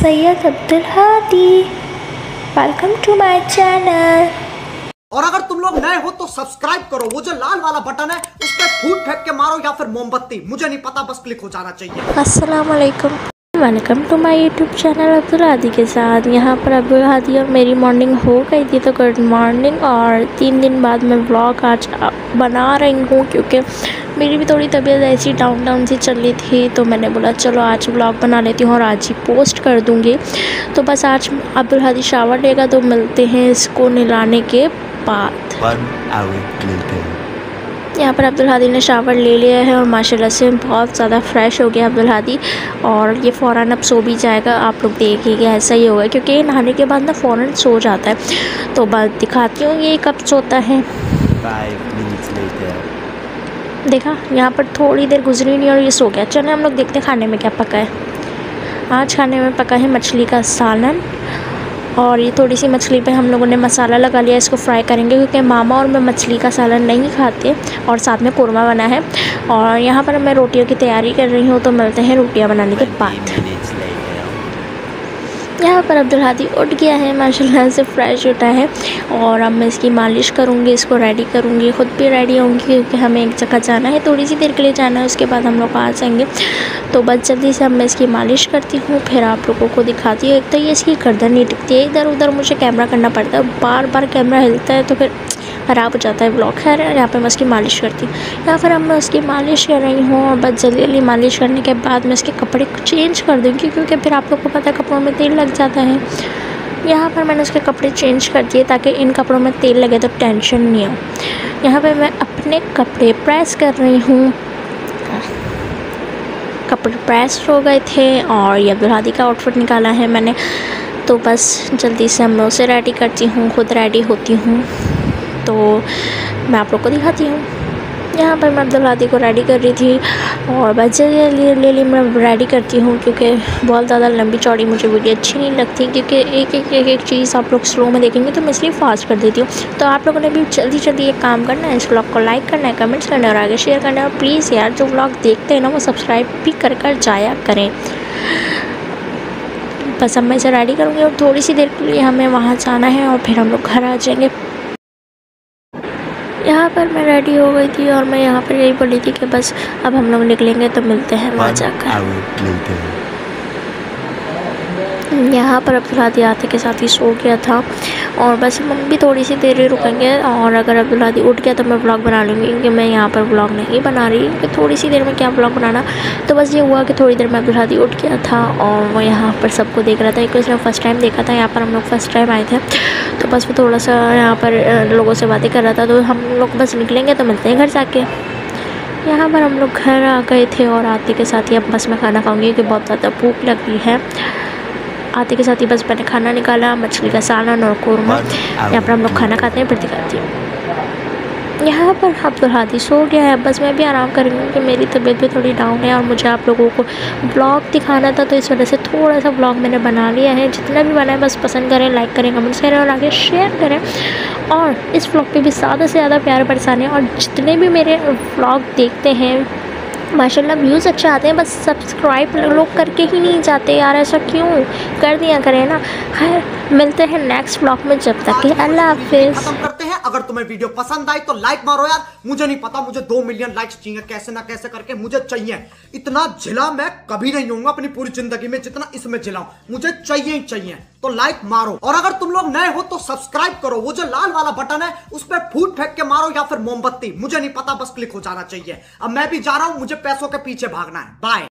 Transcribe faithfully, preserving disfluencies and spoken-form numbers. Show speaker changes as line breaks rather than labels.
Syed Abdul Hadi. Welcome to my channel.
और अगर तुम लोग नए हो तो सब्सक्राइब करो, वो जो लाल वाला बटन है उस पर फूट फेंक के मारो या फिर मोमबत्ती, मुझे नहीं पता, बस क्लिक हो जाना चाहिए।
अस्सलाम वालेकुम, welcome to my YouTube channel Abdul Hadi के साथ। यहाँ पर अब्दुल हादी और मेरी मॉर्निंग हो गई थी, तो गुड मॉर्निंग। और तीन दिन बाद मैं व्लॉग आज बना रही हूँ क्योंकि मेरी भी थोड़ी तबीयत ऐसी डाउन डाउन सी चल रही थी, तो मैंने बोला चलो आज व्लॉग बना लेती हूँ और आज ही पोस्ट कर दूँगी। तो बस आज अब्दुल हादी शावर लेगा, तो मिलते हैं इसको नहलाने के बाद। यहाँ पर अब्दुल हादी ने शावर ले लिया है और माशाल्लाह से बहुत ज़्यादा फ्रेश हो गया अब्दुल हादी, और ये फ़ौरन अब सो भी जाएगा। आप लोग देखिएगा ऐसा ही होगा क्योंकि नहाने के बाद ना फ़ौरन सो जाता है। तो बात दिखाती हूँ ये कब सोता है। देखा, यहाँ पर थोड़ी देर गुजरी नहीं और ये सो गया। चलो हम लोग देखते हैं खाने में क्या पका है। आज खाने में पका है मछली का सालन, और ये थोड़ी सी मछली पे हम लोगों ने मसाला लगा लिया, इसको फ्राई करेंगे क्योंकि मामा और मैं मछली का सालन नहीं खाते। और साथ में कुरमा बना है, और यहाँ पर मैं रोटियों की तैयारी कर रही हूँ, तो मिलते हैं रोटियाँ बनाने के बाद। यहाँ पर अब्दुल हादी उठ गया है, माशाल्लाह से फ्रेश उठा है, और अब मैं इसकी मालिश करूँगी, इसको रेडी करूँगी, ख़ुद भी रेडी होंगी क्योंकि हमें एक जगह जाना है, थोड़ी सी देर के लिए जाना है, उसके बाद हम लोग आ जाएंगे। तो बस जल्दी से अब मैं इसकी मालिश करती हूँ, फिर आप लोगों को दिखाती हूँ। एक तो ये इसकी गर्दन नहीं टिकती है, इधर उधर मुझे कैमरा करना पड़ता है, बार बार कैमरा हिलता है तो फिर ख़राब हो जाता है ब्लॉग। खैर यहाँ पर मैं उसकी मालिश करती हूँ। यहाँ पर अब मैं उसकी मालिश कर रही हूँ, और बस जल्दी जल्दी मालिश करने के बाद मैं इसके कपड़े चेंज कर दूँगी क्योंकि फिर आप लोग को पता है कपड़ों में तेल लग जाता है। यहाँ पर मैंने उसके कपड़े चेंज कर दिए ताकि इन कपड़ों में तेल लगे तो टेंशन नहीं हो। यहाँ पर मैं अपने कपड़े प्रेस कर रही हूँ। कपड़े प्रेस हो गए थे और ये अब्दुल हादी का आउटफिट निकाला है मैंने, तो बस जल्दी से मैं उसे रेडी करती हूँ, खुद रेडी होती हूँ, तो मैं आप लोग को दिखाती हूँ। यहाँ पर मैं अब्दुल हादी को रेडी कर रही थी, और बस जल्दी ले ली मैं रेडी करती हूँ क्योंकि बहुत ज़्यादा लंबी चौड़ी मुझे वीडियो अच्छी नहीं लगती, क्योंकि एक एक एक एक चीज़ आप लोग स्लो में देखेंगे तो मैं इसलिए फास्ट कर देती हूँ। तो आप लोगों ने भी जल्दी जल्दी एक काम करना है, इस व्लॉग को लाइक करना है, कमेंट्स करना है और आगे शेयर करना है। और प्लीज़ यार जो व्लॉग देखते हैं ना वो सब्सक्राइब भी कर कर जाया करें। बस अब मैं इसे रेडी करूँगी और थोड़ी सी देर के लिए हमें वहाँ जाना है और फिर हम लोग घर आ जाएंगे। यहाँ पर मैं रेडी हो गई थी और मैं यहाँ पर यही बोली थी कि बस अब हम लोग निकलेंगे तो मिलते हैं वहाँ जाकर। यहाँ पर अब्दुल हादी आते के साथ ही सो गया था, और बस हम भी थोड़ी सी देर ही रुकेंगे, और अगर अब्दुल हादी उठ गया तो मैं व्लॉग बना लूँगी क्योंकि मैं यहाँ पर व्लॉग नहीं बना रही कि थोड़ी सी देर में क्या व्लॉग बनाना। तो बस ये हुआ कि थोड़ी देर में अब्दुल हादी उठ गया था और वो यहाँ पर सबको देख रहा था, एक उसने फर्स्ट टाइम देखा था, यहाँ पर हम लोग फर्स्ट टाइम आए थे, तो बस वो थोड़ा सा यहाँ पर लोगों से बातें कर रहा था। तो हम लोग बस निकलेंगे तो मिलते हैं घर जाके। यहाँ पर हम लोग घर आ गए थे और आते के साथ ही अब बस मैं खाना खाऊँगी क्योंकि बहुत ज़्यादा भूख लगी है। आते के साथ ही बस मैंने खाना निकाला, मछली का सालन और कौरमा। यहाँ पर हम लोग खाना खाते हैं, फिर दिखाती हूँ। यहाँ पर अब्दुल हादी सो गया है, बस मैं भी आराम करूँगी कि मेरी तबीयत भी थोड़ी डाउन है और मुझे आप लोगों को ब्लॉग दिखाना था, तो इस वजह से थोड़ा सा ब्लॉग मैंने बना लिया है। जितना भी बना है बस पसंद करें, लाइक करें, कमेंट्स करें और आगे शेयर करें, और इस ब्लॉग पे भी ज़्यादा से ज़्यादा प्यार बरसाने। और जितने भी मेरे ब्लॉग देखते हैं माशाल्लाह व्यूज़ अच्छे आते हैं, बस सब्सक्राइब लोग करके ही नहीं जाते यार, ऐसा क्यों? कर दिया करें ना। खैर मिलते हैं नेक्स्ट व्लॉग में, जब तक के अल्लाह हाफिज़।
खत्म करते हैं। अगर तुम्हें वीडियो पसंद आई तो लाइक मारो यार, मुझे नहीं पता, मुझे दो मिलियन लाइक्स चाहिए, कैसे ना कैसे करके मुझे चाहिए। इतना झिला मैं कभी नहीं होऊंगा अपनी पूरी जिंदगी में जितना इसमें झिलाऊं, मुझे चाहिए ही चाहिए। तो लाइक मारो, और अगर तुम लोग नए हो तो सब्सक्राइब करो, वो जो लाल वाला बटन है उस पर फूट फेंक के मारो या फिर मोमबत्ती, मुझे नहीं पता, बस क्लिक हो जाना चाहिए। अब मैं भी जा रहा हूं, मुझे पैसों के पीछे भागना है। बाय।